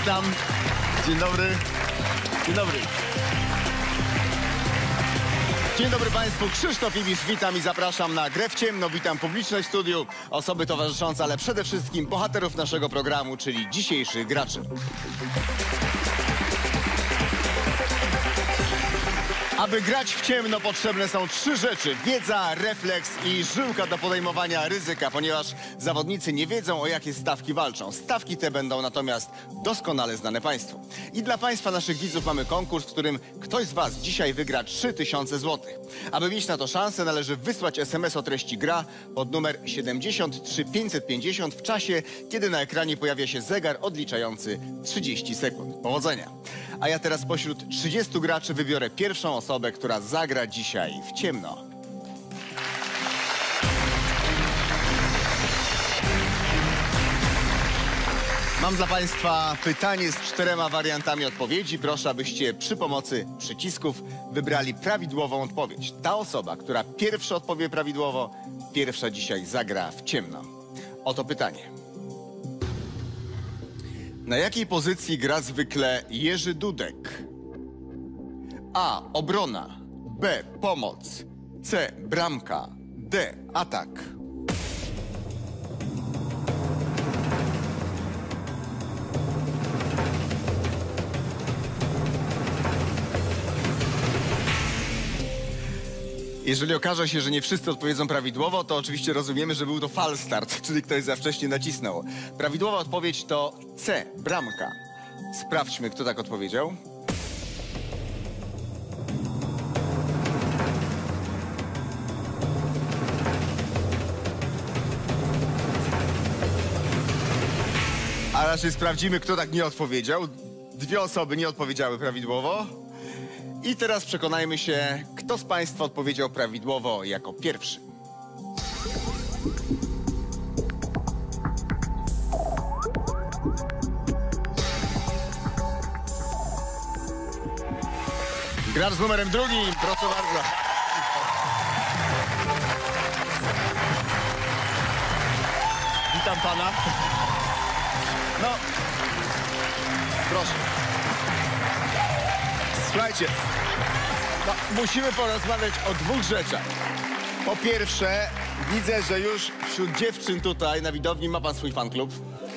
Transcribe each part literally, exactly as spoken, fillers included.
Witam. Dzień dobry. Dzień dobry. Dzień dobry Państwu, Krzysztof Ibisz, witam i zapraszam na Grę w ciemno. Witam publiczność w studiu, osoby towarzyszące, ale przede wszystkim bohaterów naszego programu, czyli dzisiejszych graczy. Aby grać w ciemno, potrzebne są trzy rzeczy: wiedza, refleks i żyłka do podejmowania ryzyka, ponieważ zawodnicy nie wiedzą, o jakie stawki walczą. Stawki te będą natomiast doskonale znane Państwu. I dla Państwa, naszych widzów, mamy konkurs, w którym ktoś z Was dzisiaj wygra trzy tysiące złotych. Aby mieć na to szansę, należy wysłać es em es o treści gra pod numer siedemdziesiąt trzy pięćset pięćdziesiąt w czasie, kiedy na ekranie pojawia się zegar odliczający trzydzieści sekund. Powodzenia! A ja teraz spośród trzydziestu graczy wybiorę pierwszą osobę, która zagra dzisiaj w ciemno. Mam dla Państwa pytanie z czterema wariantami odpowiedzi. Proszę, abyście przy pomocy przycisków wybrali prawidłową odpowiedź. Ta osoba, która pierwsza odpowie prawidłowo, pierwsza dzisiaj zagra w ciemno. Oto pytanie. Na jakiej pozycji gra zwykle Jerzy Dudek? A. Obrona. B. Pomoc. C. Bramka. D. Atak. Jeżeli okaże się, że nie wszyscy odpowiedzą prawidłowo, to oczywiście rozumiemy, że był to false start, czyli ktoś za wcześnie nacisnął. Prawidłowa odpowiedź to C. Bramka. Sprawdźmy, kto tak odpowiedział. A raczej sprawdzimy, kto tak nie odpowiedział. Dwie osoby nie odpowiedziały prawidłowo. I teraz przekonajmy się, kto z Państwa odpowiedział prawidłowo jako pierwszy. Gracz z numerem drugim, proszę bardzo. Witam Pana. No, proszę. Słuchajcie, no, musimy porozmawiać o dwóch rzeczach. Po pierwsze, widzę, że już wśród dziewczyn tutaj na widowni ma Pan swój fanklub.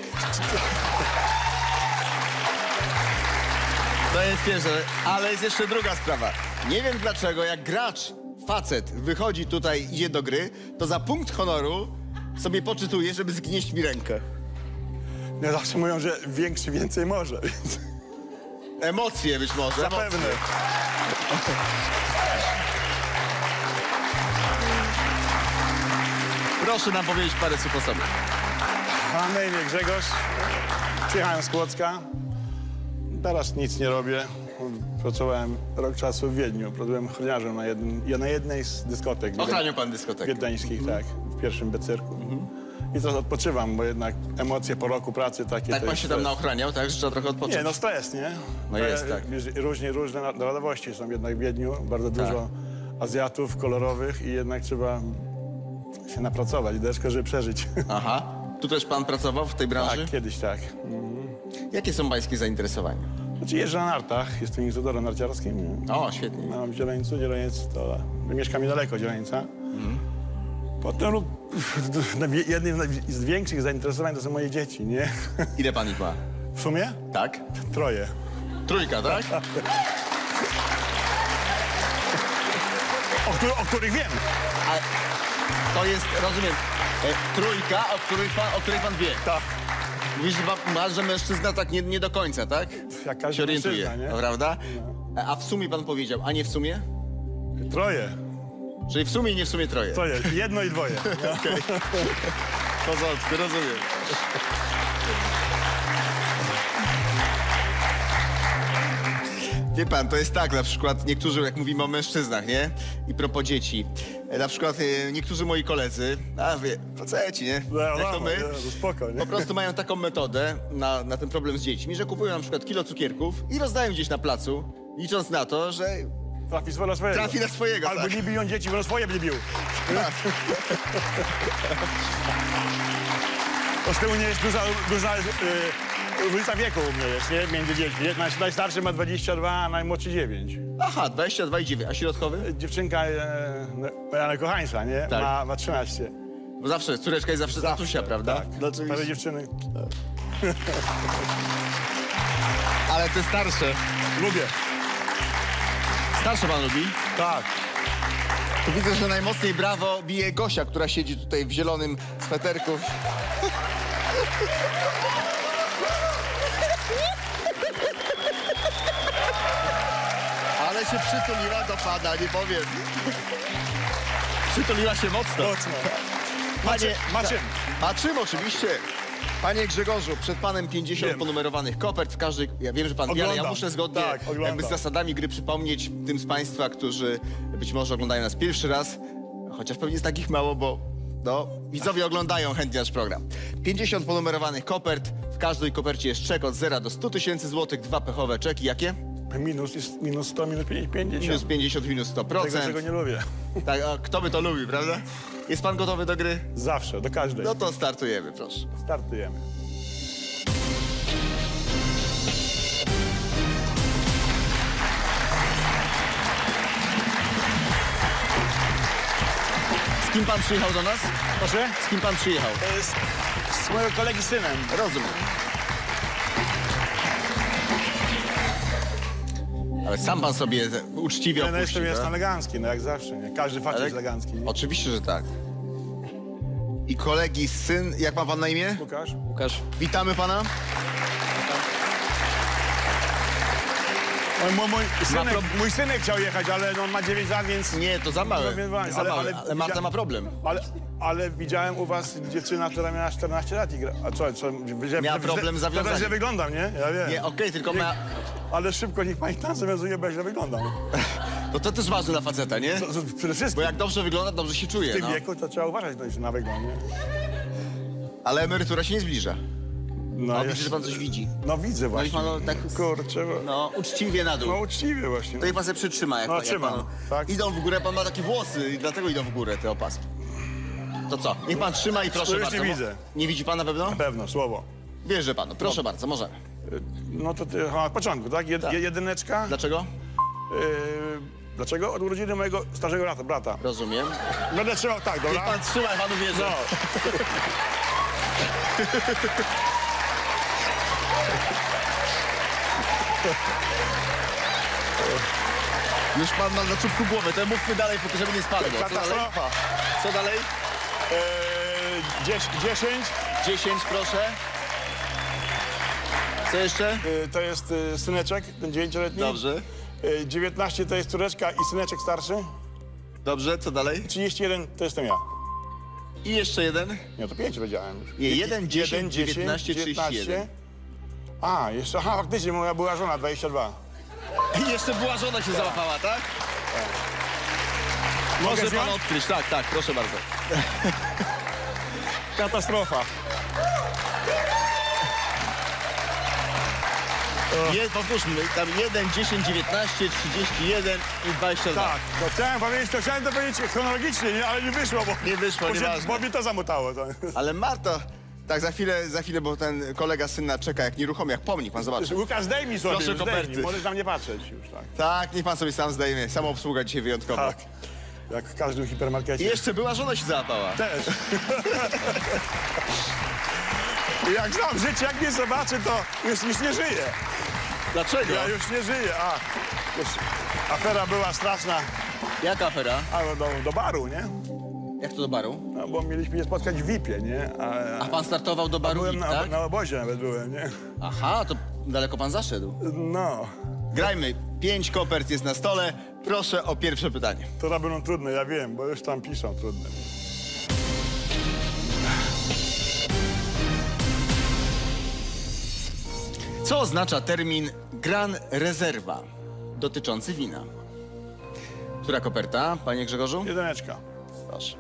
To jest pierwsze, ale jest jeszcze druga sprawa. Nie wiem dlaczego, jak gracz, facet, wychodzi tutaj, idzie do gry, to za punkt honoru sobie poczytuje, żeby zgnieść mi rękę. No zawsze mówią, że większy więcej może, więc... Emocje być może. Zapewne. Proszę nam powiedzieć parę słów o sobie. Mam na imię Grzegorz. Przyjechałem z Kłodzka. Teraz nic nie robię. Pracowałem rok czasu w Wiedniu. Byłem ochroniarzem na, jednym, na jednej z dyskotek. Ochraniał Pan dyskotekę? Wiedeńskich, mhm. tak. W pierwszym becyrku. Mhm. I teraz odpoczywam, bo jednak emocje po roku pracy takie... Tak Pan się stres. tam naochraniał, tak? Że trzeba trochę odpocząć? Nie, no stres, nie? No jest, tak. Różnie, różne narodowości są jednak w Wiedniu. Bardzo tak. dużo Azjatów kolorowych i jednak trzeba się napracować, deszko, żeby przeżyć. Aha. Tu też Pan pracował w tej branży? Tak, kiedyś tak. Mhm. Jakie są Pańskie zainteresowania? Znaczy jeżdżę na nartach, jestem instruktorem narciarskim. O, świetnie. Mam w Zieleńcu, Zieleniec to... Mieszkam niedaleko Zieleńca. Mhm. Potem jednym z większych zainteresowań to są moje dzieci, nie? Ile Pan ich ma? W sumie? Tak? Troje. Trójka, tak? o, któ o których wiem. A to jest, rozumiem, e, trójka, o której pan, o której pan wie. Tak. Mówisz, że, pan, że mężczyzna tak nie, nie do końca, tak? Jak każdy się orientuje, mężczyzna, nie? Prawda? No. A w sumie pan powiedział, a nie w sumie? Troje. Czyli w sumie i nie w sumie troje. Troje, jedno i dwoje. No. Okej. W porządku, rozumiem. Wie pan, to jest tak, na przykład niektórzy, jak mówimy o mężczyznach, nie? I propos dzieci. Na przykład e, niektórzy moi koledzy, a wie, faceci, nie? No, Jak no, to my, nie, to spoko, nie? po prostu mają taką metodę na, na ten problem z dziećmi, że kupują na przykład kilo cukierków i rozdają gdzieś na placu, licząc na to, że Trafi na swojego. trafi na swojego, Albo tak. nie biją dzieci, bo na swoje by bił. Tak. To z tyłu nie jest duża, duża yy, Różnica wieku u mnie jest, nie? Między dziećmi. Naj- Najstarszy ma dwadzieścia dwa, a najmłodszy dziewięć. Aha, dwadzieścia dwa i dziewięć. A środkowy? Dziewczynka, e, no, moja kochańca, nie? Tak. Ma, ma trzynaście. Bo zawsze, córeczka jest zawsze, zawsze tatusia, prawda? Tak. No, oczywiście. Parę dziewczyny. Ale te starsze. Lubię. Starsze pan lubi? Tak. Tu widzę, że najmocniej brawo bije Gosia, która siedzi tutaj w zielonym sweterku. Ale się przytuliła do pana, nie powiem. Przytuliła się mocno. Mocno. Macie, ma czym? Ma czym oczywiście. Panie Grzegorzu, przed panem pięćdziesiąt Wiem. ponumerowanych kopert w każdej... Ja wiem, że pan wie, ale ja Oglądam. muszę zgodnie Tak, oglądam. jakby z zasadami gry przypomnieć tym z państwa, którzy być może oglądają nas pierwszy raz, chociaż pewnie jest takich mało, bo no, widzowie oglądają chętnie nasz program. pięćdziesiąt ponumerowanych kopert, w każdej kopercie jest czek od zera do stu tysięcy złotych, dwa pechowe czeki. Jakie? Minus jest minus sto, minus pięćdziesiąt. Minus pięćdziesiąt, minus sto Tego, procent. czego nie lubię. Tak, a kto by to lubił, prawda? Jest pan gotowy do gry? Zawsze, do każdej. No to startujemy, proszę. Startujemy. Z kim pan przyjechał do nas? Proszę? Z kim pan przyjechał? To jest z mojego kolegi synem. Rozumiem. Ale sam pan sobie uczciwie Ja no opuścił, jestem, jestem tak? elegancki, no jak zawsze, nie? Każdy facet Ale- jest elegancki. Nie? Oczywiście, że tak. I kolegi syn, jak ma pan na imię? Łukasz? Łukasz, Witamy pana. Mój, mój, mój, synek, pro- mój synek chciał jechać, ale no, on ma dziewięć lat, więc... Nie, to za małe. No, wiem, Za ale- małe. ale Ale Marta widzia- ma problem. Ale, ale widziałem u was dziewczyna, która miała czternaście lat i gra... A co, co? Że, Miała że- problem z że- zawiązaniem. Że wyglądam, nie? Ja wiem. Nie, okej, tylko ma... Ale szybko niech pani tam zawiązuje, bo źle wyglądam. No to też ważne dla faceta, nie? To, to przede Bo wszystkim jak dobrze wygląda, dobrze się w czuje, tym no. wieku to trzeba uważać no, na wygląd, nie? Ale emerytura się nie zbliża. No, No, jeszcze- widzę, że pan coś widzi. No widzę No i właśnie. pan tak... Kurczę, bo... No, uczciwie na dół. No uczciwie właśnie. To niech pan sobie przytrzyma, jak, No, pan, jak trzymam, panu... tak. Idą w górę, pan ma takie włosy i dlatego idą w górę te opaski. To co? Niech pan trzyma i proszę już bardzo. nie Mo- widzę. Nie widzi pan na pewno? Na pewno, słowo. Wierzę panu. Proszę bardzo, możemy. No to ty, a, od początku, tak? Jed, Tak. Jedyneczka. Dlaczego? Yy, dlaczego? Od urodziny mojego starszego brata. brata. Rozumiem. Będę trzymał, tak, Niech dobra? pan trzyma, ja panu wierzę. No. Już pan ma na czubku głowy, to mówmy dalej, tylko żeby nie spadło. Co dalej? Katastrofa. Co dalej? Yy, dzies, dziesięć. dziesięć, proszę. Co jeszcze? Yy, to jest yy, syneczek, ten dziewięcioletni. Dobrze. Yy, dziewiętnaście to jest córeczka i syneczek starszy. Dobrze, co dalej? trzydzieści jeden to jestem ja. I jeszcze jeden. Nie, to pięć powiedziałem już. Nie, jeden, Jeden, dziesięć, dziewiętnaście, trzydzieści jeden. A, jeszcze, aha, faktycznie, moja była żona, dwadzieścia dwa. I jeszcze była żona się załapała, tak? Mogę Może pan wziąć? odkryć, tak, tak, proszę bardzo. Katastrofa. Je, powtórzmy, tam jeden, dziesięć, dziewiętnaście, trzydzieści jeden i dwadzieścia dwa. Tak, to chciałem powiedzieć, to chciałem to powiedzieć chronologicznie, nie? Ale nie wyszło, bo... Nie wyszło, bo, się, nieważne. bo mi to zamotało. To. Ale Marta, tak za chwilę, za chwilę, bo ten kolega syna czeka jak nieruchomy, jak pomnik, pan zobaczy. Łukasz, zdejmij sobie, Proszę już koperty. zdejmij. Możesz na mnie patrzeć już, tak. Tak, niech pan sobie sam zdejmie. Samoobsługa dzisiaj wyjątkowa. Tak, jak w każdym I hipermarkecie. jeszcze była żona się załapała. Też. I jak znam życie, jak mnie zobaczy, to już, już nie żyję. Dlaczego? Ja już nie żyję, a. Już afera była straszna, Jaka afera? a do, do baru, nie? Jak to do baru? No, bo mieliśmy je spotkać w V I P ie, nie? A, A pan startował do baru byłem V I P, na, tak? na obozie nawet byłem, nie? Aha, to daleko pan zaszedł. No, Grajmy. Pięć kopert jest na stole. Proszę o pierwsze pytanie. to będą trudne, ja wiem, bo już tam piszą trudne. Co oznacza termin gran rezerwa dotyczący wina? Która koperta, panie Grzegorzu? Jedyneczka. Proszę.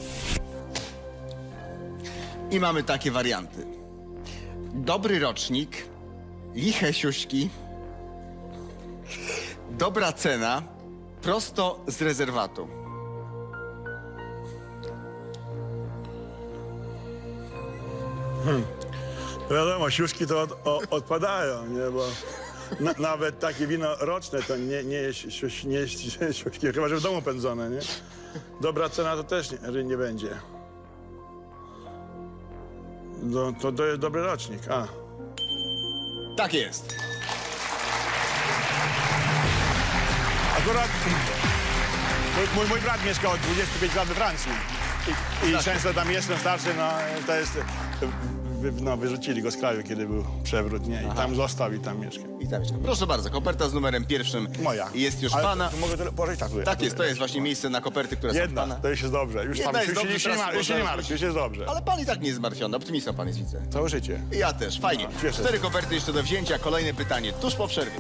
I mamy takie warianty. Dobry rocznik, liche siuśki, dobra cena, prosto z rezerwatu. Wiadomo, siuszki to od, o, odpadają, nie, bo na, nawet takie wino roczne to nie, nie jest siuś, nie jest siuszki, chyba że w domu pędzone, nie? Dobra cena to też nie, nie będzie. No, to, to jest dobry rocznik, a. Tak jest. Akurat mój, mój, mój brat mieszkał od dwudziestu pięciu lat we Francji i, i często tam jestem starszy, no to jest, wy, no, wyrzucili go z kraju, kiedy był przewrót, nie? I tam został i tam mieszka. I tam mieszka. Proszę bardzo, koperta z numerem pierwszym Moja. jest już Ale pana. to, mogę tyle położyć tak, Tak jest, to jest właśnie miejsce na koperty, które są Jedna, pana. to już jest dobrze. Już Jedna tam, jest już, dobrze, już, się nie teraz ma, już się nie można- martw, już jest dobrze. Ale pan i tak nie jest zmartwiony, optymistą pan jest, widzę. Całe życie. I ja też, fajnie. No, cieszę Cztery się. koperty jeszcze do wzięcia, kolejne pytanie, tuż po przerwie.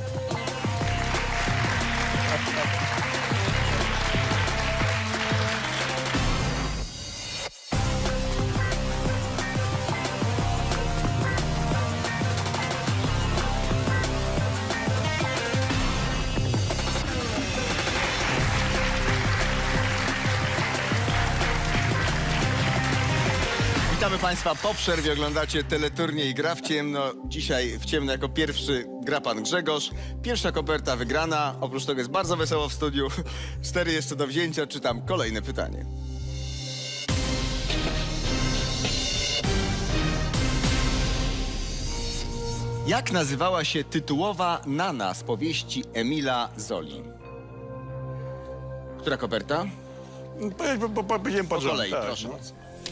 Witamy Państwa po przerwie, oglądacie teleturniej Gra w ciemno. Dzisiaj w ciemno jako pierwszy gra pan Grzegorz. Pierwsza koperta wygrana, oprócz tego jest bardzo wesoło w studiu. Cztery jeszcze do wzięcia, czytam kolejne pytanie. Jak nazywała się tytułowa Nana z powieści Emila Zoli? Która koperta? Po, po, po, Powiedziałem Po pod rząd, kolei, tak, proszę no. bardzo.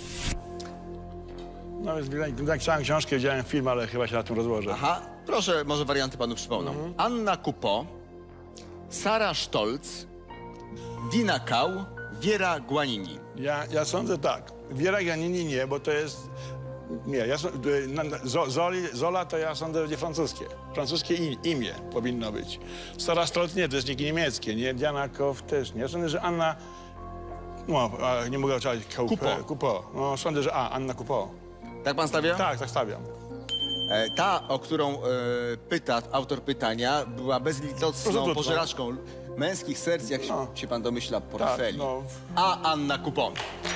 No, więc napisałem książkę, widziałem film, ale chyba się na tym rozłożę. Aha, proszę, może warianty panu przypomną. Mhm. Anna Kupo, Sara Stolz, Dina Kał, Wiera Guanini. Ja, ja sądzę tak. Wiera Giannini nie, bo to jest... Nie, ja, sąd- na- na- Zo- Zoli, Zola to ja sądzę, że będzie francuskie. Francuskie im, imię powinno być. Sara Stolz nie, to jest nieki niemieckie, nie? Diana Kow też nie. Ja sądzę, że Anna... No, a nie mogę oczać. Kupo. Kupo. No, sądzę, że A, Anna Kupo. Tak pan stawia? Tak, tak stawiam. E, ta, o którą e, pyta autor pytania, była bezlitosną Prostytutką. pożeraczką męskich serc, jak No. się pan domyśla, po Tak, Rafeli. no. A Anna Kupon.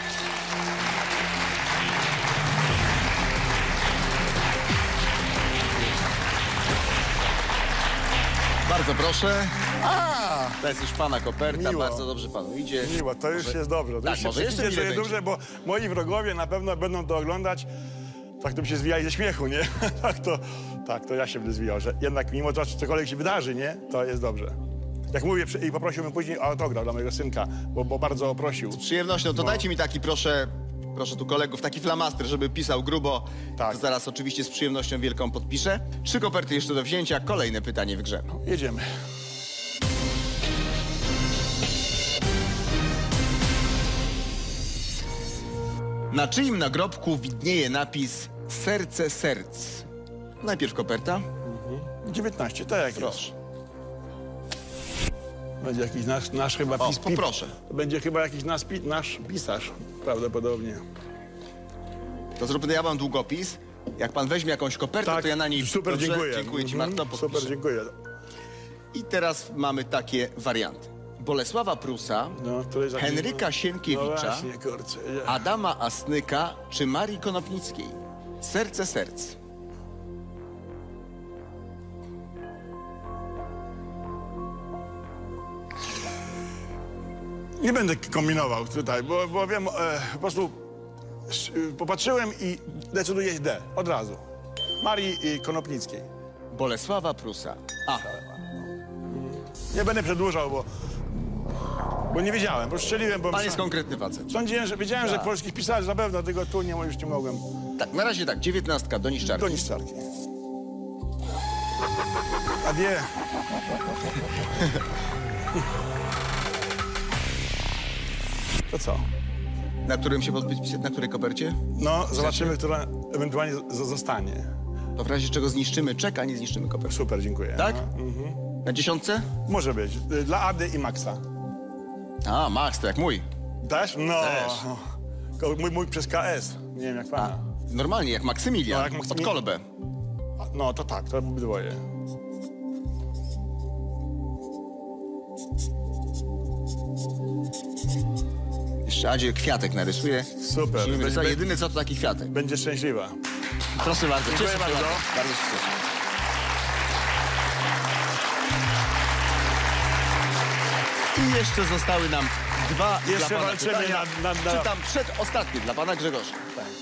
Bardzo proszę. A! To jest już pana koperta, Miło. bardzo dobrze panu idzie. Miło, to już Może- jest dobrze. To Tak, już się może jeszcze przecież mile jest będzie. dobrze, bo moi wrogowie na pewno będą to oglądać. Tak to by się zwijali ze śmiechu, nie? tak, to, tak, to ja się będę zwijał, że jednak mimo to, że cokolwiek się wydarzy, nie? To jest dobrze. Jak mówię, przy- i poprosiłbym później o autograf dla mojego synka, bo, bo bardzo prosił. Z przyjemnością, to No. dajcie mi taki, proszę, proszę tu kolegów, taki flamaster, żeby pisał grubo. Tak. To zaraz oczywiście z przyjemnością wielką podpiszę. Trzy koperty jeszcze do wzięcia, kolejne pytanie w grze. Jedziemy. Na czyim nagrobku widnieje napis Serce serc? Najpierw koperta. dziewiętnaście, tak jak jest. Proszę. Będzie jakiś nasz, nasz chyba O, pis, poproszę. To będzie chyba jakiś nasz, pi- nasz pisarz, prawdopodobnie. To zróbmy, ja mam długopis. Jak pan weźmie jakąś kopertę, to ja na niej... super, Dobrze? dziękuję. Dziękuję ci, Mhm, Marto, super, podpiszę. dziękuję. I teraz mamy takie warianty. Bolesława Prusa, No, to jest jakiś- Henryka No Sienkiewicza, właśnie, kurczę. ja- Adama Asnyka czy Marii Konopnickiej? Serce serc. Nie będę kombinował tutaj, bo, bo wiem, e, po prostu sz- y, popatrzyłem i decyduję D, od razu. Marii i Konopnickiej. Bolesława Prusa. A. Nie będę przedłużał, bo, bo nie wiedziałem, bo strzeliłem, bo Pan jest myślałem- konkretny facet. sądziłem, że wiedziałem, że Tak. polskich pisarzy na pewno, tego tu nie, już nie mogłem. Tak, na razie tak, dziewiętnastka do niszczarki. Do niszczarki. Adieu. To co? Na którym się podpisać, na której kopercie? No, zobaczymy, która ewentualnie z- zostanie. To w razie czego zniszczymy czek, a nie zniszczymy koperty. Super, dziękuję. Tak? No, mhm. Na dziesiątce? Może być. Y, Dla Ady i Maxa. A, Max, to jak mój. Też? No. Też. Ko- Mój, mój przez K S. Nie wiem jak pana. Normalnie, jak Maksymilian. No, jak Maksymilian. Od Kolbe. No to tak, to obydwoje. Jeszcze Adzie kwiatek narysuje. Super. Musimy Będzie- rysować. Jedyny co to taki kwiatek. Będzie szczęśliwa. Proszę bardzo. Dziękuję Cieszę się bardzo. Bardzo się cieszę. I jeszcze zostały nam dwa Jeszcze dla pana walczymy pytania. na- na- na- Czytam przedostatnie dla pana Grzegorza.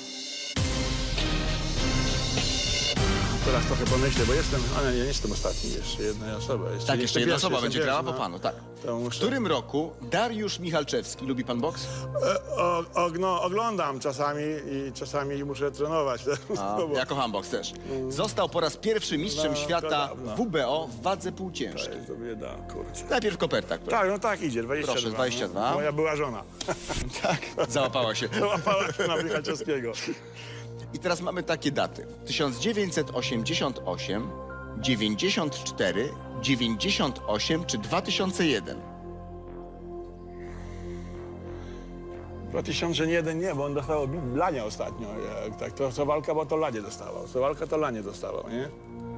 Teraz trochę pomyślę, bo jestem, ale ja nie jestem ostatni, jeszcze jedna osoba. Jeszcze Tak, jeszcze jedna pierwszy, osoba jestem będzie pierwszy, grała no. po panu, tak. To W muszę... którym roku Dariusz Michalczewski, lubi pan boks? E, o, o, no, oglądam czasami i czasami muszę trenować. A, No bo- ja kocham boks też. Został po raz pierwszy mistrzem No, to świata dawno. W B O w wadze półciężkiej. To bieda, kurczę. Najpierw koperta, która... Tak, no tak idzie, dwadzieścia dwa. Proszę, dwadzieścia dwa. No. Moja była żona. Tak, załapała się. Łapała się na Michalczewskiego. I teraz mamy takie daty. tysiąc dziewięćset osiemdziesiąt osiem, dziewięćdziesiąt cztery, dziewięćdziesiąt osiem czy dwa tysiące jeden? dwa tysiące jeden nie, bo on dostał lanie ostatnio. Jak, tak, to co walka, bo to lanie dostawał. Co walka, to lanie dostawał, nie?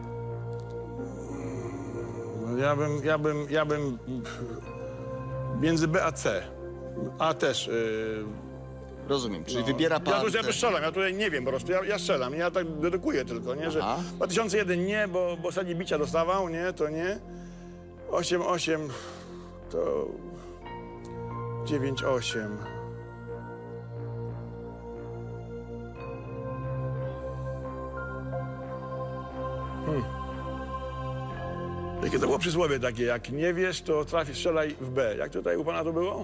No, ja bym, ja bym, ja bym między B a C. A też. Yy, Rozumiem, czyli no. wybiera pan... Ja tu, ja tu strzelam, ja tutaj nie wiem po prostu, ja, ja strzelam, ja tak dedukuję tylko, nie, że Aha. dwa tysiące jeden nie, bo, bo ostatnio bicia dostawał, nie, to nie. osiem osiem to dziewięć osiem. Hmm. Jakie to było przysłowie takie, jak nie wiesz, to trafisz, strzelaj w B. Jak tutaj u pana to było?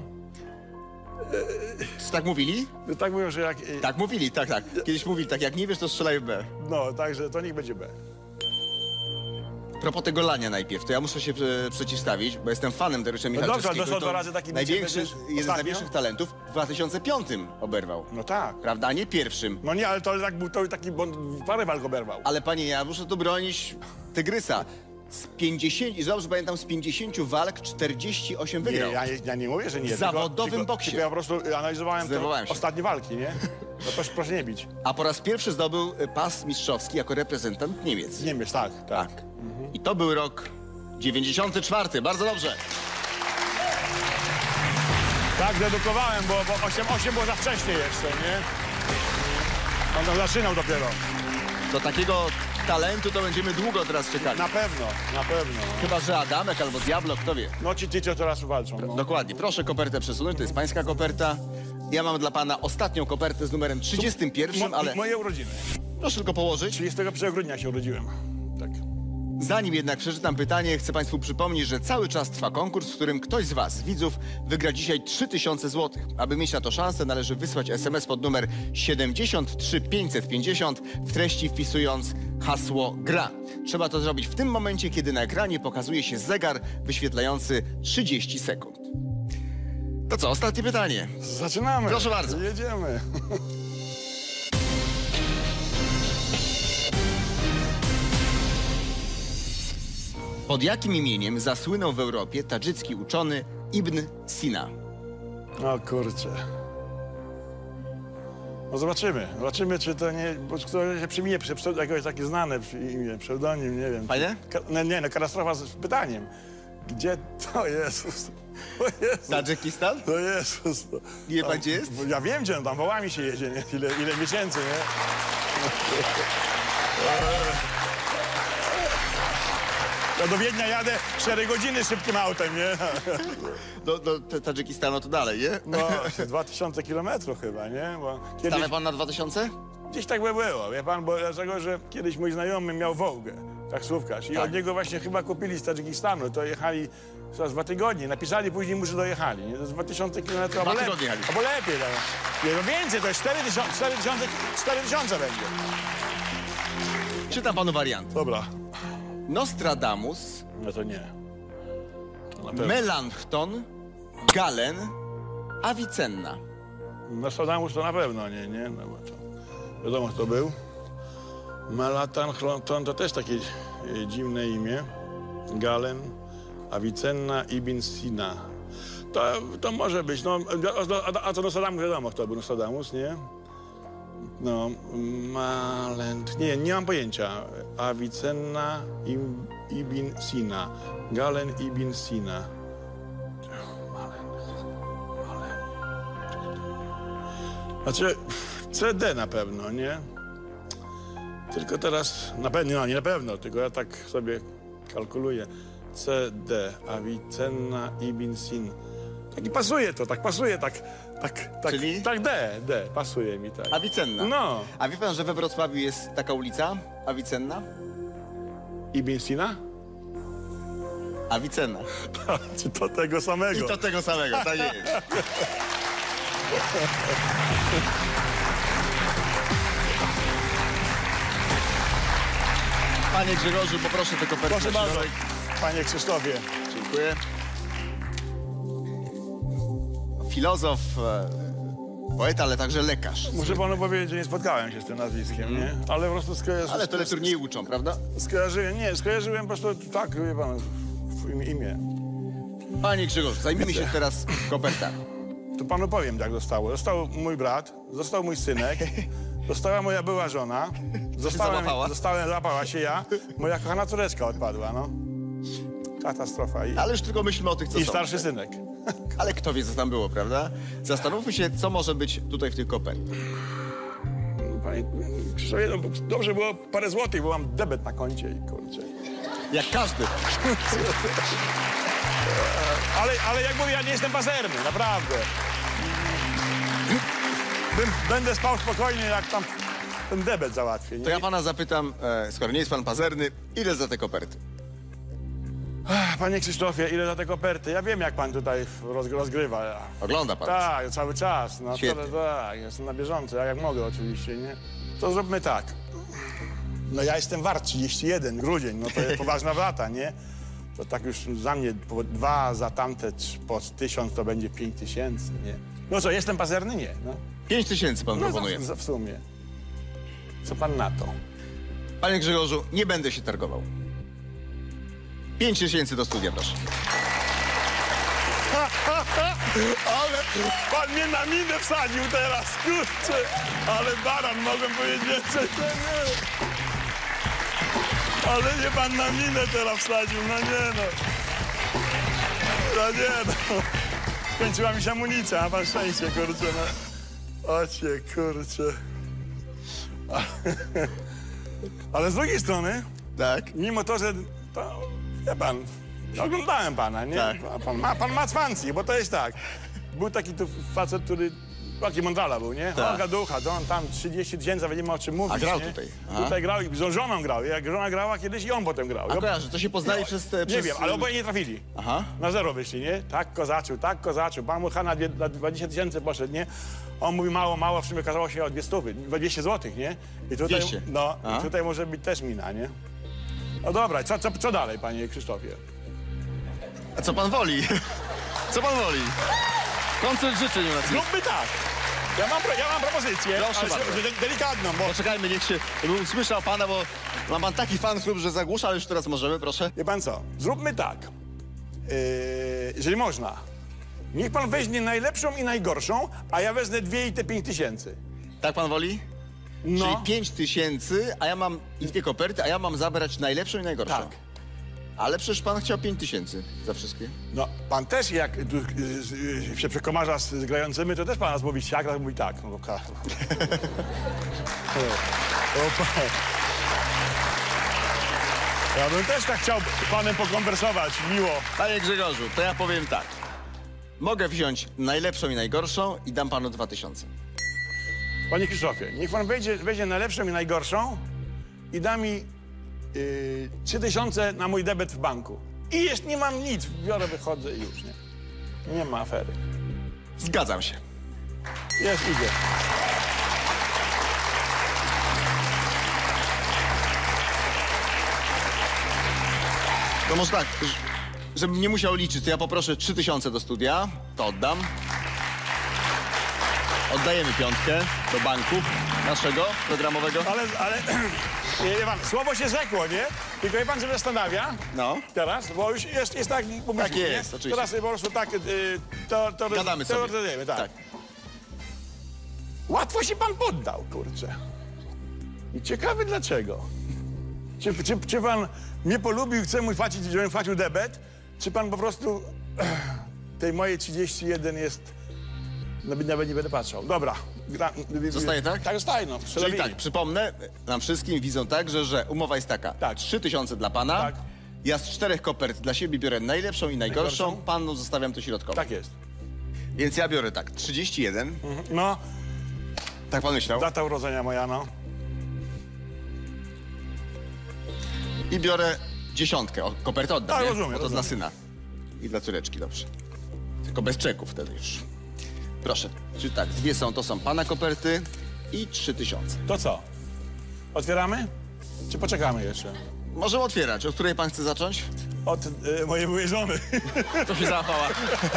Czy tak mówili? No tak mówią, że jak... Tak mówili, tak, tak. Kiedyś mówili tak, jak nie wiesz, to strzelaj w B. No, także to niech będzie B. Propos tego lania najpierw, to ja muszę się e, przeciwstawić, bo jestem fanem Dariusza dobrze, Michalczewskiego. ale to są i dwa razy taki największy, bicie będziesz jeden z ostatnio? największych talentów w dwa tysiące piątym oberwał. No tak. Prawda? A nie pierwszym. No nie, ale to tak był to taki, bo on parę walk oberwał. Ale panie, ja muszę tu bronić Tygrysa. Z pięćdziesięciu, i dobrze pamiętam, z pięćdziesięciu walk czterdzieści osiem Nie, wygrał. ja, ja nie mówię, że nie. W zawodowym tylko, boksie. Tylko ja po prostu analizowałem to Zdenerwowałem się. ostatnie walki, nie? No proszę, proszę nie bić. A po raz pierwszy zdobył e, pas mistrzowski jako reprezentant Niemiec. Niemiec, tak, tak. Tak. I to był rok dziewięćdziesiąty czwarty. Bardzo dobrze. Tak, dedukowałem, bo, bo osiem osiem było za wcześnie jeszcze, nie? On tam zaczynał dopiero. Do takiego talentu to będziemy długo teraz czekali. Na pewno, na pewno. Chyba że Adamek albo Diablo, kto wie. No ci, ci co teraz walczą. No. Dokładnie. Proszę kopertę przesunąć, to jest pańska koperta. Ja mam dla pana ostatnią kopertę z numerem trzydziestym pierwszym, Mo, ale Moje urodziny. proszę tylko położyć. trzydziestego pierwszego grudnia się urodziłem. Tak. Zanim jednak przeczytam pytanie, chcę państwu przypomnieć, że cały czas trwa konkurs, w którym ktoś z was, widzów, wygra dzisiaj trzy tysiące złotych. Aby mieć na to szansę, należy wysłać es em es pod numer siedemdziesiąt trzy pięćset pięćdziesiąt, w treści wpisując hasło gra. Trzeba to zrobić w tym momencie, kiedy na ekranie pokazuje się zegar wyświetlający trzydzieści sekund. To co, ostatnie pytanie. Zaczynamy. Proszę bardzo. Jedziemy. Pod jakim imieniem zasłynął w Europie tadżycki uczony Ibn Sina? O kurczę. No zobaczymy. Zobaczymy, czy to nie... Bo kto się przyminie pseudo, jakiegoś takie znane imię, pseudonim, nie wiem. Fajne? Ka no, nie, no katastrofa z pytaniem. Gdzie to Jezus? O Jezus. Tadżykistan? To Jezus. To, Nie wie pan, gdzie jest? Bo ja wiem, gdzie on tam wołami się jedzie, nie? Ile, ile miesięcy, nie? Ja do Wiednia jadę cztery godziny szybkim autem, nie? Do, do T- Tadżykistanu to dalej, nie? No, dwa tysiące kilometrów chyba, nie? Bo kiedyś, Stawia pan na dwa tysiące? gdzieś tak by było, wie pan, bo dlatego, że kiedyś mój znajomy miał Wołgę, taksówkarz, i Tak. od niego właśnie chyba kupili z Tadżykistanu, to jechali za dwa tygodnie, napisali później mu, że dojechali, nie? To jest dwa tysiące kilometrów, Dwa albo, lep- tygodnie jechali. albo lepiej, no. Nie, no więcej, to jest cztery tysiące, cztery tysiące, cztery tysiące będzie. Czytam panu wariant. Dobra. Nostradamus, No to nie. To na pewno. Melanchthon, Galen, Avicenna. Nostradamus to na pewno nie, nie? No bo to wiadomo, kto był. Melatan, Chlonton to też takie e, dziwne imię. Galen, Avicenna, Ibn Sina. To, to może być, no, a, a to Nostradamus wiadomo, kto był Nostradamus, nie? No, Malent, nie, nie mam pojęcia. Avicenna, Im, Ibn Sina. Galen, Ibn Sina. Znaczy, C D na pewno, nie? Tylko teraz, na pewno, no nie na pewno, tylko ja tak sobie kalkuluję. C, D, Avicenna, Ibn Sin. Tak i pasuje to, tak pasuje, tak, tak, tak, Czyli? tak D, D, pasuje mi tak. Avicenna. No. A wie pan, że we Wrocławiu jest taka ulica? Avicenna? Ibn Sina? Avicenna. Czy to tego samego? I to tego samego, tak jest. Panie Grzegorzu, poproszę tylko kopertę. Proszę bardzo, panie Krzysztofie. Dziękuję. Filozof, e, poeta, ale także lekarz. Muszę panu powiedzieć, że nie spotkałem się z tym nazwiskiem, nie? Ale po prostu skojarzyłem... Ale tyle turniej uczą, prawda? Skojarzyłem, nie, skojarzyłem po prostu tak, wie pan, w imię. Panie Grzegorzu, zajmijmy się teraz kopertami. To panu powiem, jak zostało. Został mój brat, został mój synek, została moja była żona, zostałem, Załapała? zostałem, załapała się ja, moja kochana córeczka odpadła, no. Katastrofa. I, Ale już tylko myślmy o tych, co i są. starszy synek. Ale kto wie, co tam było, prawda? Zastanówmy się, co może być tutaj w tych kopertach. Panie Krzysztofie, no, dobrze było parę złotych, bo mam debet na koncie i kurczę. Jak każdy. Ale, ale jak mówię, ja nie jestem pazerny, naprawdę. Bym, będę spał spokojnie, jak tam ten debet załatwię. Nie? To ja pana zapytam, e, skoro nie jest pan pazerny, ile za te koperty? Ach, panie Krzysztofie, ile za te koperty? Ja wiem, jak pan tutaj roz, rozgrywa. Ja. Ogląda pan. Tak, cały czas. No, Świetnie. to, tak, jestem na bieżąco, jak mogę oczywiście, nie? To zróbmy tak. No ja jestem wart trzydzieści jeden, grudzień, no to jest poważna data, nie? To tak już za mnie po dwa, za tamte trz- po tysiąc to będzie pięć tysięcy, nie? No co, jestem pazerny? Nie, no. Pięć tysięcy pan No proponuje. za, za, w sumie. Co pan na to? Panie Grzegorzu, nie będę się targował. Pięć tysięcy do studia, proszę. Ale pan mnie na minę wsadził teraz, kurczę. Ale baran, mogłem powiedzieć więcej. No nie. Ale nie pan na minę teraz wsadził, no nie no. No nie no. Skończyła mi się amunicja, a pan szczęście, kurczę, no. Ocie, kurczę. Ale z drugiej strony, Tak? mimo to, że to, wie pan, oglądałem pana, nie? Tak. A Pan ma, pan ma cwancji, bo to jest tak. Był taki tu facet, który taki mądrala był, nie? Tak. Olga Ducha, to on tam trzydzieści tysięcy, będziemy o czym mówić. A grał nie? tutaj? Aha. Tutaj grał i z żoną grał. Jak żona grała kiedyś i on potem grał. A I ob- kojarzę, to się poznali No, przez te... Nie przez... wiem, ale oboje nie trafili. Aha. Na zero wyszli, nie? Tak kozaczył, tak kozaczył. Pan mu na, dwie, na dwadzieścia tysięcy poszedł, nie? On mówi mało, mało, w sumie okazało się o dwie stówy, dwieście złotych, nie? I tutaj, dwieście. no, Aha. i tutaj może być też mina, nie? No dobra, co, co, co dalej, panie Krzysztofie? A co pan woli? Co pan woli? Koncert życzeń u nas jest. Zróbmy tak. Ja mam, pro, ja mam propozycję, Proszę ale bardzo. de, delikatną, bo... Poczekajmy, niech się... Bym usłyszał pana, bo ma pan taki fan klub, że zagłusza, ale już teraz możemy, proszę. Wie pan co? Zróbmy tak. Yy, jeżeli można. Niech pan weźmie najlepszą i najgorszą, a ja wezmę dwie i te pięć tysięcy. Tak pan woli? No. Czyli pięć tysięcy, a ja mam... i dwie koperty, a ja mam zabrać najlepszą i najgorszą. Tak. Ale przecież pan chciał pięć tysięcy za wszystkie. No, pan też jak tu, y, y, się przekomarza z, z grającymi, to też pan nas mówi siak, a mówi tak. No, ka- o, pan. Ja bym też tak chciał z panem pokonwersować, miło. Panie Grzegorzu, to ja powiem tak. Mogę wziąć najlepszą i najgorszą i dam panu dwa tysiące. Panie Krzysztofie, niech pan weźmie, weźmie najlepszą i najgorszą i da mi yy, trzy tysiące na mój debet w banku. I jeszcze nie mam nic, biorę, wychodzę i już, nie? Nie ma afery. Zgadzam się. Jest, idzie. To może tak, ż- żebym nie musiał liczyć, to ja poproszę trzy tysiące do studia, to oddam. Oddajemy piątkę do banku naszego programowego. Ale, ale, nie, wie pan, słowo się rzekło, nie? Tylko wie pan, że zastanawia No. teraz, bo już jest, jest tak, pomyślmy, Tak jest, nie? oczywiście. Teraz po prostu tak, y, to, to, Gadamy to, sobie. to, tak. Tak. Łatwo się pan poddał, kurczę. I ciekawy dlaczego. Czy, czy, czy pan mnie polubił i chce mu płacić, żebym płacił debet? Czy pan po prostu tej mojej trzydzieści jeden jest... Nawet, nawet nie będę patrzał. Dobra, Gra... Zostaje tak? Tak, zostaje, no. Czyli tak, przypomnę nam wszystkim, widzą także, że umowa jest taka. Tak. trzy tysiące dla pana. Tak. Ja z czterech kopert dla siebie biorę najlepszą i najgorszą. Najgorszą. Panu zostawiam to środkową. Tak jest. Więc ja biorę tak, trzydzieści jeden. No, Tak pan myślał? data urodzenia moja, no. I biorę dziesiątkę. O, kopertę oddam, Tak, nie? rozumiem, Bo to rozumiem. dla syna. I dla córeczki, dobrze. Tylko bez czeków wtedy już. Proszę. Czyli tak, dwie są, to są pana koperty i trzy tysiące. To co? Otwieramy? Czy poczekamy jeszcze? Możemy otwierać. Od której pan chce zacząć? Od y, mojej byłej żony. To się załapała.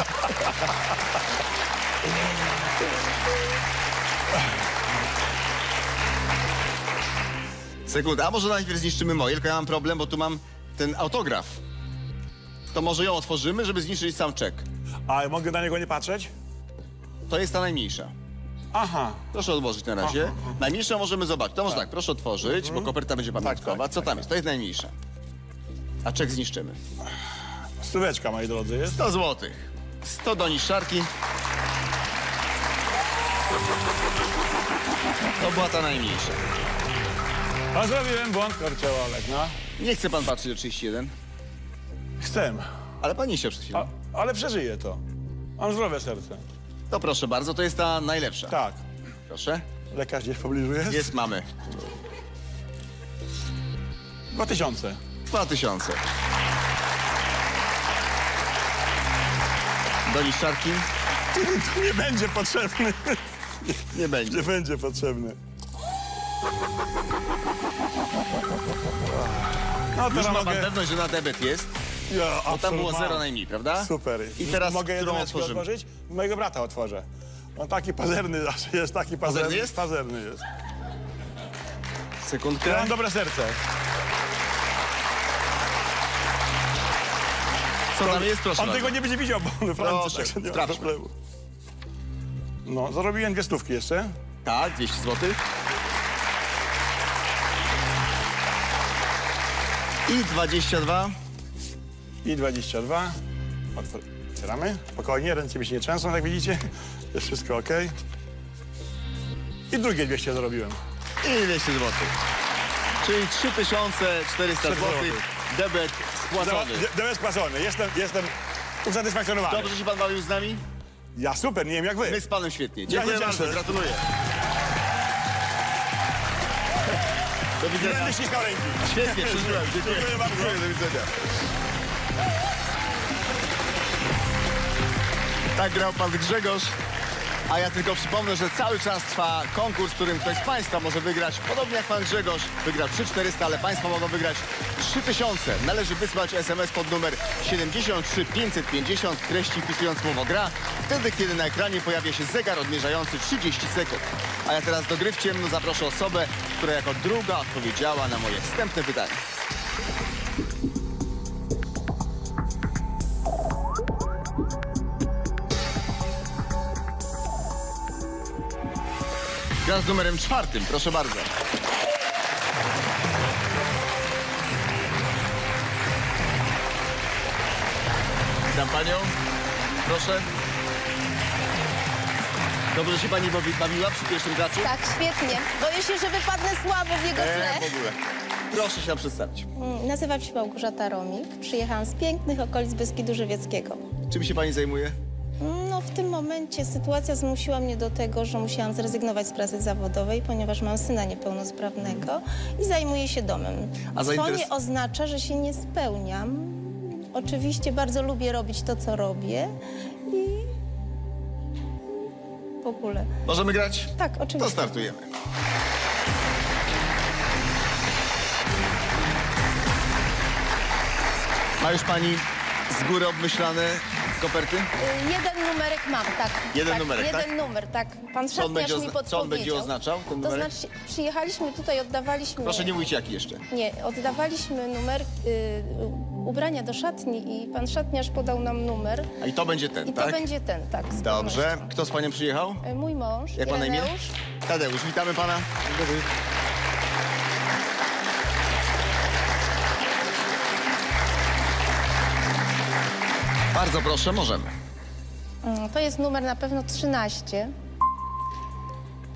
Sekunda, a może najpierw zniszczymy moje, tylko ja mam problem, bo tu mam ten autograf. To może ją otworzymy, żeby zniszczyć sam czek. A mogę na niego nie patrzeć? To jest ta najmniejsza. Aha. Proszę odłożyć na razie. Najmniejszą możemy zobaczyć. To może tak, proszę otworzyć, bo koperta będzie pamiątkowa. tak, Co tam jest? To jest najmniejsza. A czek zniszczymy. Stóweczka, moi drodzy, jest. sto złotych. sto do niszczarki. To była ta najmniejsza. A zrobiłem błąd, korciołolek, no. Nie chce pan patrzeć o trzydzieści jeden, Chcę. ale pan nie chciał przed chwilą. A, ale przeżyję to. Mam zdrowe serce. To proszę bardzo, to jest ta najlepsza. Tak. Proszę. Lekarz gdzieś w pobliżu jest? Jest, mamy. Dwa tysiące. dwa tysiące. Do niszczarki To nie będzie potrzebny. nie będzie. Nie będzie potrzebny. No Już teraz ma pan mogę... pewność, że na debet jest? Ja, Bo tam było absolutnie. zero najmniej, prawda? Super. I teraz mogę którą jedną otworzymy? otworzyć? Mojego brata otworzę. On taki pazerny zawsze jest, taki pazerny. Pazerny jest? Pazerny jest. Sekundkę. Ja mam dobre serce. Co tam jest, proszę On bardzo. tego nie będzie widział, bo on we Francji, Proszę, także nie ma sprawdźmy. problemu. No, zarobiłem dwie stówki jeszcze. Tak, dwieście złotych. I dwadzieścia dwa. I dwadzieścia dwa. Otwór- Otwieramy. Spokojnie, ręce mi się nie trzęsą, jak widzicie. Jest wszystko ok. I drugie dwieście zarobiłem. I dwieście złotych. Czyli trzy tysiące czterysta złotych. złotych. Debet spłacony. Debet spłacony. Jestem, jestem usatysfakcjonowany. Dobrze się pan bawił z nami? Ja super, nie wiem jak wy. My z panem świetnie. Ja Dziękuję się bardzo, cieszę. gratuluję. Do Nie widzenia. będę ściskał ręki. Świetnie, przeżyłem. Dziękuję. Dziękuję bardzo. Do widzenia. Tak grał pan Grzegorz. A ja tylko przypomnę, że cały czas trwa konkurs, w którym ktoś z państwa może wygrać, podobnie jak pan Grzegorz, wygrał trzy tysiące czterysta, ale państwo mogą wygrać trzy tysiące. Należy wysłać es em es pod numer siedemdziesiąt trzy pięćset pięćdziesiąt, treści wpisując słowo gra, wtedy kiedy na ekranie pojawia się zegar odmierzający trzydzieści sekund. A ja teraz do gry w ciemno zaproszę osobę, która jako druga odpowiedziała na moje wstępne pytanie. Gra z numerem czwartym, proszę bardzo. Witam panią. Proszę. Dobrze się pani bawi, bawiła przy pierwszym graczu? Tak, świetnie. Boję się, że wypadnę słabo w jego E, tle. w ogóle. Proszę się nam przedstawić. Mm, Nazywam się Małgorzata Romik. Przyjechałam z pięknych okolic Beskidu Żywieckiego. Czym się pani zajmuje? No, w tym momencie sytuacja zmusiła mnie do tego, że musiałam zrezygnować z pracy zawodowej, ponieważ mam syna niepełnosprawnego i zajmuję się domem. A Co zainteres- nie oznacza, że się nie spełniam. Oczywiście bardzo lubię robić to, co robię i w ogóle. Możemy grać? Tak, To oczywiście. startujemy. Ma już pani z góry obmyślane koperty? Y, Jeden numerek mam, tak. Jeden tak, numerek, jeden tak? numer, tak. Pan Co on będzie, szatniarz mi ozna- podpowiedział. co on będzie oznaczał, ten To numerek? znaczy, przyjechaliśmy tutaj, oddawaliśmy... Proszę nie mówić jaki jeszcze. Nie, oddawaliśmy numer, y, ubrania do szatni i pan szatniarz podał nam numer. A i to będzie ten, I to tak? będzie ten, tak. z Dobrze. pewnością. Kto z panią przyjechał? Y, Mój mąż, Jak pan na imię? Ireneusz. Tadeusz, witamy pana. Bardzo proszę, możemy. Mm, To jest numer na pewno trzynaście.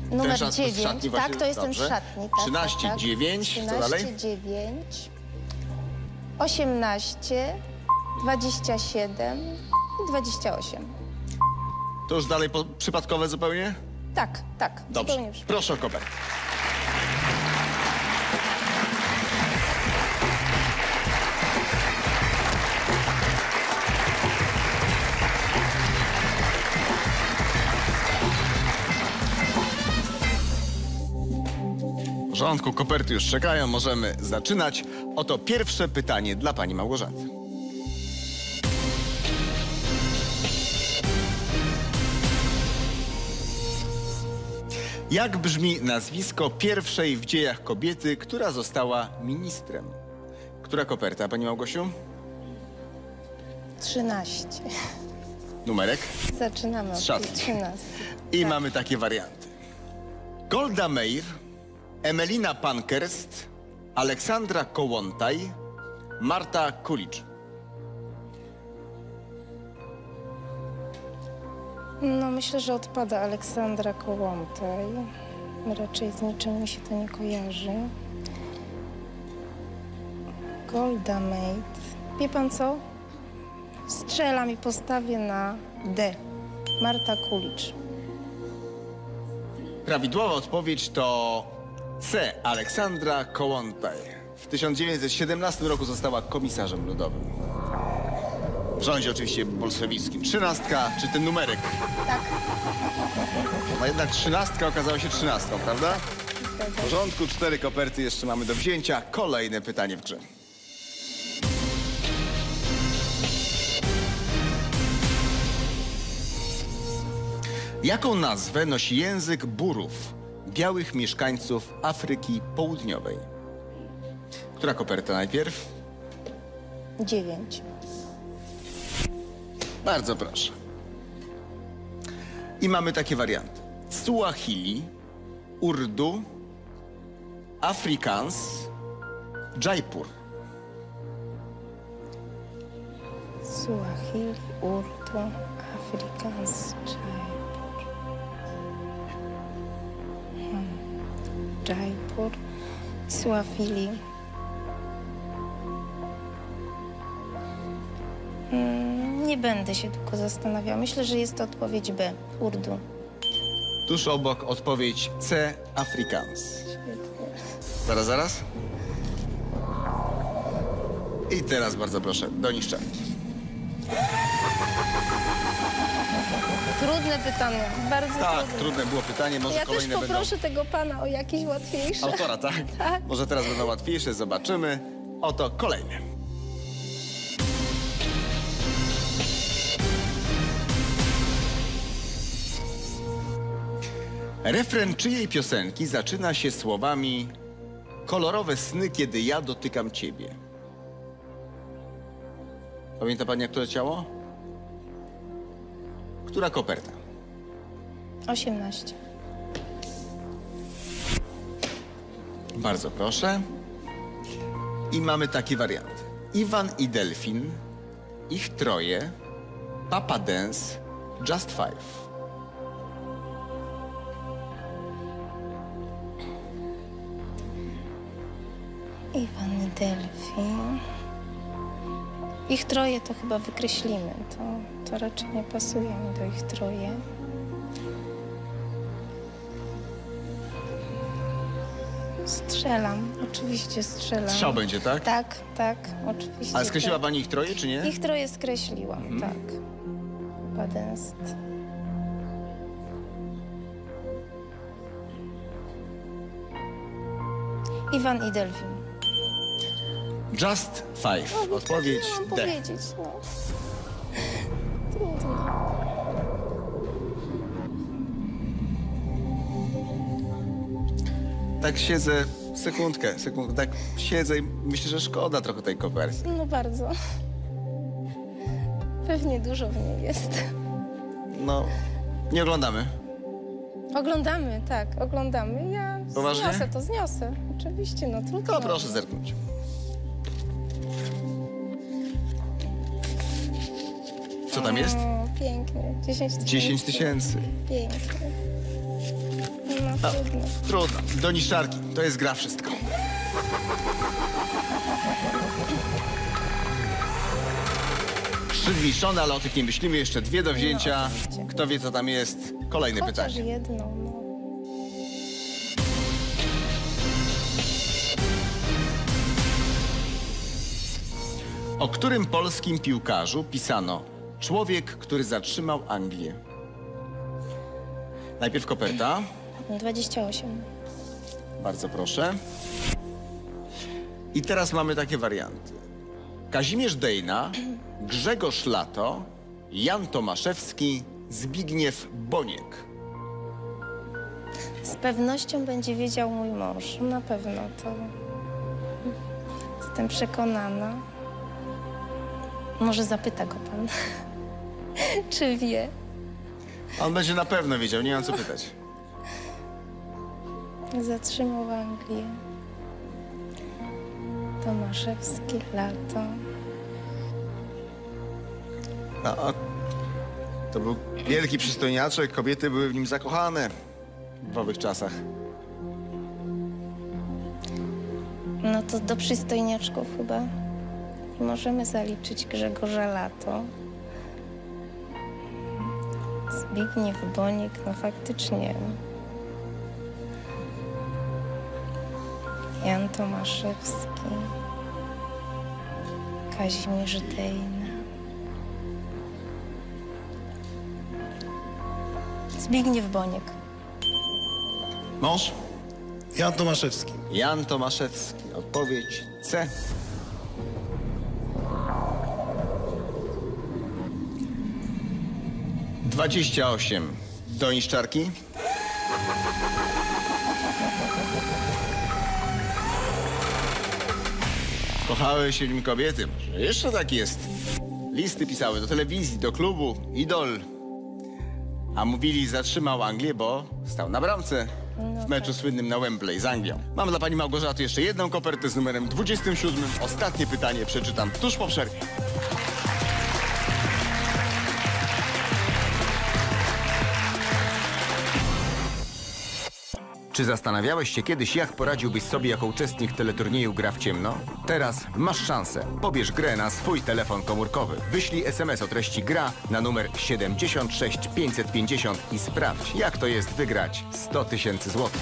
Numer szat- to z dziewięć. szatni właśnie? Tak, to jest Dobrze. ten szatni. Tak, trzynaście, tak, tak. dziewięć, co dalej? trzynaście, dziewięć, osiemnaście, dwadzieścia siedem i dwadzieścia osiem. To już dalej po, przypadkowe zupełnie? Tak, tak. Dobrze, zupełnie przypadkowo. proszę o kopertę. W porządku, koperty już czekają, możemy zaczynać. Oto pierwsze pytanie dla pani Małgorzaty. Jak brzmi nazwisko pierwszej w dziejach kobiety, która została ministrem? Która koperta, pani Małgosiu? trzynaście. Numerek? Zaczynamy Z od szatni. tej trzynastej. I mamy takie warianty. Golda Meir, Emelina Pankhurst, Aleksandra Kołłątaj, Marta Coolidge. No myślę, że odpada Aleksandra Kołłątaj. Raczej z niczym mi się to nie kojarzy. Golda Meir. Wie pan co? Strzelam i postawię na D. Marta Coolidge. Prawidłowa odpowiedź to C. Aleksandra Kołłątaj. W tysiąc dziewięćset siedemnastym roku została komisarzem ludowym. W rządzie oczywiście bolszewickim. Trzynastka, czy ten numerek? Tak. No jednak trzynastka okazała się trzynastką, prawda? W porządku, cztery koperty jeszcze mamy do wzięcia. Kolejne pytanie w grze. Jaką nazwę nosi język Burów, białych mieszkańców Afryki Południowej? Która koperta najpierw? Dziewięć. Bardzo proszę. I mamy takie warianty. Suahili, Urdu, Afrikaans, Jaipur. Suahili, Urdu, Afrikaans, Jaipur. Hmm. Jaipur, Suahili. Hmm, nie będę się długo zastanawiała. Myślę, że jest to odpowiedź B. Urdu. Tuż obok odpowiedź C. Afrikaans. Zaraz, zaraz. I teraz bardzo proszę, do niszczarki. Trudne pytanie, bardzo Tak, trudne. trudne było pytanie, może Ja też kolejne będą... poproszę tego pana o jakieś łatwiejsze. Autora, tak? Tak. Może teraz będą łatwiejsze, zobaczymy. Oto kolejne. Refren czyjej piosenki zaczyna się słowami kolorowe sny, kiedy ja dotykam ciebie? Pamięta pani, jak to leciało? Która koperta? osiemnaście. Bardzo proszę. I mamy takie warianty. Iwan i Delfin, ich troje, Papa Dance, Just Five. Iwan i Delfin. Ich troje to chyba wykreślimy. To, to raczej nie pasuje mi do ich troje. Strzelam, oczywiście strzelam. Strzał będzie, tak? Tak, tak, oczywiście. Ale skreśliła tak. pani ich troje, czy nie? Ich troje skreśliłam, tak. Badenst. Iwan i Delfin. Just Five. No, Odpowiedź chciałam D. powiedzieć, no. Trudno. Tak siedzę, sekundkę, sekundkę, tak siedzę i myślę, że szkoda trochę tej koperty. No bardzo. Pewnie dużo w niej jest. No, nie oglądamy. Oglądamy, tak, oglądamy. Ja Poważnie? zniosę to, zniosę. Oczywiście, no trudno. To proszę zerknąć. Co tam jest? O, pięknie. dziesięć tysięcy. dziesięć tysięcy. Pięknie. No. No, trudno. Trudno. Do niszczarki. To jest gra wszystko. Trzy zniszczone, ale o tych nie myślimy. Jeszcze dwie do wzięcia. No, oczywiście. Kto wie, co tam jest? Kolejne Chociaż pytanie. jedną, no. O którym polskim piłkarzu pisano człowiek, który zatrzymał Anglię? Najpierw koperta. dwadzieścia osiem. Bardzo proszę. I teraz mamy takie warianty. Kazimierz Dejna, Grzegorz Lato, Jan Tomaszewski, Zbigniew Boniek. Z pewnością będzie wiedział mój mąż. Na pewno to. Jestem przekonana. Może zapyta go pan, czy wie. On będzie na pewno wiedział, nie mam co pytać. Zatrzymał Anglię. Tomaszewski, Lato. A, a, to był wielki przystojniaczek, kobiety były w nim zakochane w owych czasach. No to do przystojniaczków chyba możemy zaliczyć Grzegorza Lato. Zbigniew Boniek, no faktycznie. Jan Tomaszewski. Kazimierz Dejna. Zbigniew Boniek. Mąż? Jan Tomaszewski. Jan Tomaszewski. Odpowiedź C. Dwadzieścia osiem. Do niszczarki. Kochały się w nim kobiety. Może jeszcze tak jest. Listy pisały do telewizji, do klubu, Idol. A mówili, zatrzymał Anglię, bo stał na bramce w meczu słynnym na Wembley z Anglią. Mam dla pani Małgorzaty jeszcze jedną kopertę z numerem dwudziestym siódmym. Ostatnie pytanie przeczytam tuż po przerwie. Czy zastanawiałeś się kiedyś, jak poradziłbyś sobie jako uczestnik teleturnieju Gra w ciemno? Teraz masz szansę. Pobierz grę na swój telefon komórkowy. Wyślij es em es o treści gra na numer siedemdziesiąt sześć pięćset pięćdziesiąt i sprawdź, jak to jest wygrać sto tysięcy złotych.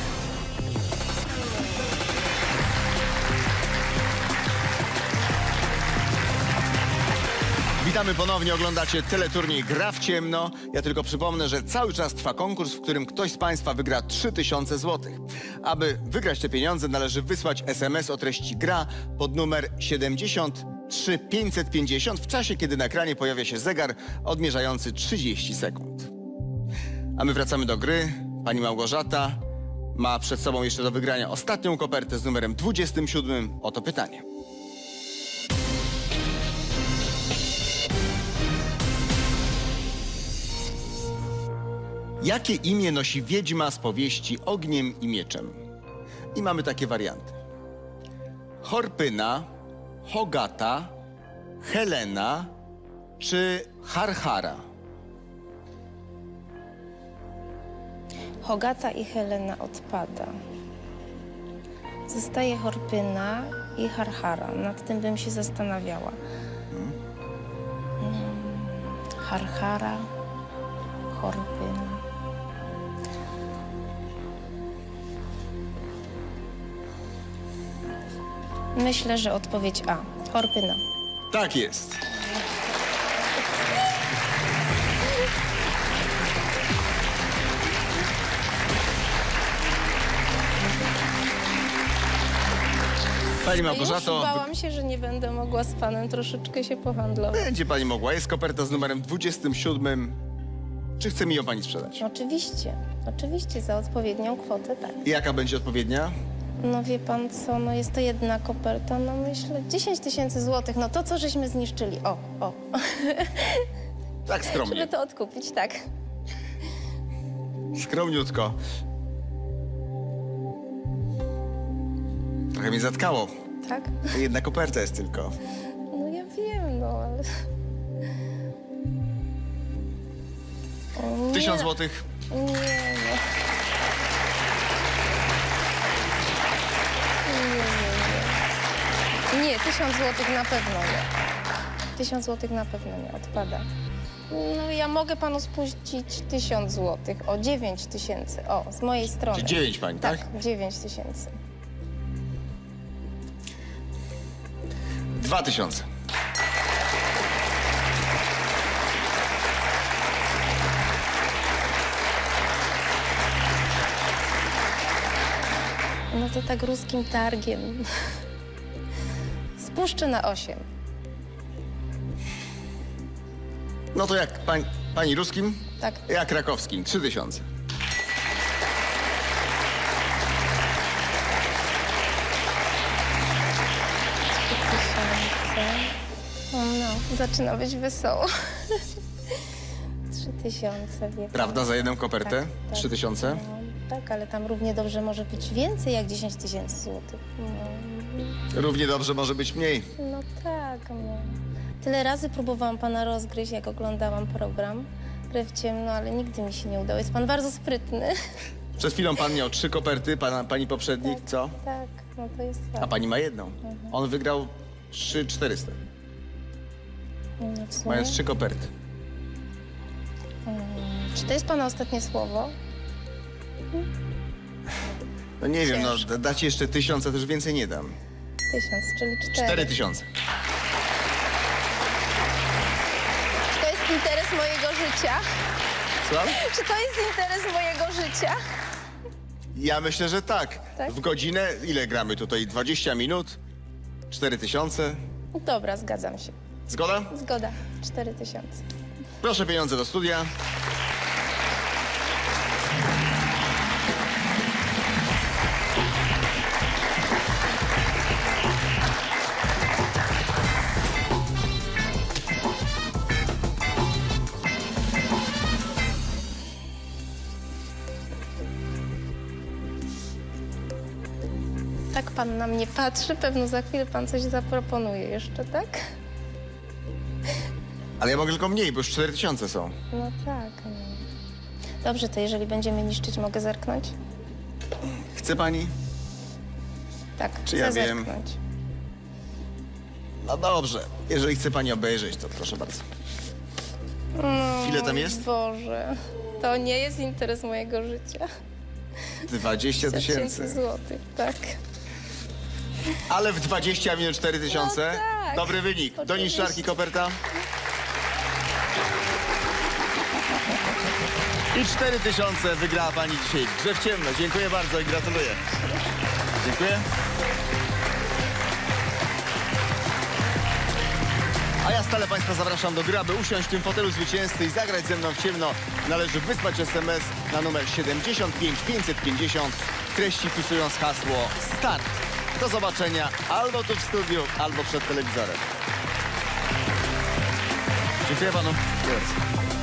Witamy ponownie, oglądacie teleturniej Gra w ciemno. Ja tylko przypomnę, że cały czas trwa konkurs, w którym ktoś z państwa wygra trzy tysiące złotych. Aby wygrać te pieniądze, należy wysłać es em es o treści gra pod numer siedemdziesiąt trzy pięćset pięćdziesiąt w czasie, kiedy na ekranie pojawia się zegar odmierzający trzydzieści sekund. A my wracamy do gry. Pani Małgorzata ma przed sobą jeszcze do wygrania ostatnią kopertę z numerem dwudziestym siódmym. Oto pytanie. Jakie imię nosi wiedźma z powieści Ogniem i Mieczem? I mamy takie warianty. Horpyna, Hogata, Helena czy Harhara? Hogata i Helena odpada. Zostaje Horpyna i Harhara. Nad tym bym się zastanawiała. Hmm. Harhara, Horpyna. Myślę, że odpowiedź A. Horpyna. Tak jest. Pani Małgorzato, Już bałam się, że nie będę mogła z panem troszeczkę się pohandlować. będzie pani mogła. Jest koperta z numerem dwudziestym siódmym. Czy chce mi ją pani sprzedać? Oczywiście, oczywiście, za odpowiednią kwotę, tak. I jaka będzie odpowiednia? No wie pan co, no jest to jedna koperta, no myślę, dziesięć tysięcy złotych, no to co żeśmy zniszczyli, o, o. Tak skromnie. Żeby to odkupić, tak. Skromniutko. Trochę mnie zatkało. Tak? To jedna koperta jest tylko. No ja wiem, no ale... O, nie, Tysiąc złotych. Nie, no. tysiąc złotych na pewno nie. Tysiąc złotych na pewno nie odpada. No ja mogę panu spuścić tysiąc złotych, o dziewięć tysięcy, o, z mojej strony. Czyli dziewięć pani, tak? Tak, dziewięć tysięcy. Dwa tysiące. No to tak ruskim targiem. Spuszczę na osiem. No to jak pań, pani ruskim? Tak. Ja krakowskim. Trzy tysiące. Tysiące. No, zaczyna być wesoło. Trzy tysiące, wie pan. Prawda, za jedną kopertę? Tak, tak. Trzy tysiące? No, tak, ale tam równie dobrze może być więcej jak dziesięć tysięcy złotych. No, Równie dobrze może być mniej. no tak, no. Tyle razy próbowałam pana rozgryźć, jak oglądałam program Grę w ciemno, ale nigdy mi się nie udało. Jest pan bardzo sprytny. Przed chwilą pan miał trzy koperty, pana, pani poprzednik, Tak, co? Tak, no to jest A fakt. pani ma jedną. On wygrał trzy czterysta, No, w sumie. mając trzy koperty. Czy to jest pana ostatnie słowo? No nie wiem, no Ciężko. da- dacie jeszcze tysiąc, a też więcej nie dam. Tysiąc, czyli cztery. Cztery tysiące. Czy to jest interes mojego życia? Co? Czy to jest interes mojego życia? Ja myślę, że tak. Tak? W godzinę, ile gramy tutaj? dwadzieścia minut? Cztery tysiące? Dobra, zgadzam się. Zgoda? Zgoda. Cztery tysiące. Proszę pieniądze do studia. Tak pan na mnie patrzy, pewno za chwilę pan coś zaproponuje jeszcze, tak? Ale ja mogę tylko mniej, bo już cztery tysiące są. No tak. No. Dobrze, to jeżeli będziemy niszczyć, mogę zerknąć? Chce pani? Tak, Czy chcę ja wiem? zerknąć. No dobrze. Jeżeli chce pani obejrzeć, to proszę bardzo. Ile tam jest? Boże, to nie jest interes mojego życia. dwadzieścia tysięcy. złotych, tak. Ale w dwadzieścia minut cztery tysiące. No tak. Dobry wynik. Do Oczywiście. niszczarki koperta. I cztery tysiące wygrała pani dzisiaj w Grze w ciemno. Dziękuję bardzo i gratuluję. Dziękuję. A ja stale państwa zapraszam do gry, aby usiąść w tym fotelu zwycięzcy i zagrać ze mną w ciemno. Należy wysłać es em es na numer siedemdziesiąt pięć pięćset pięćdziesiąt. Treści wpisując hasło START. Do zobaczenia albo tu w studiu, albo przed telewizorem. Dziękuję panu. Dziękuję bardzo.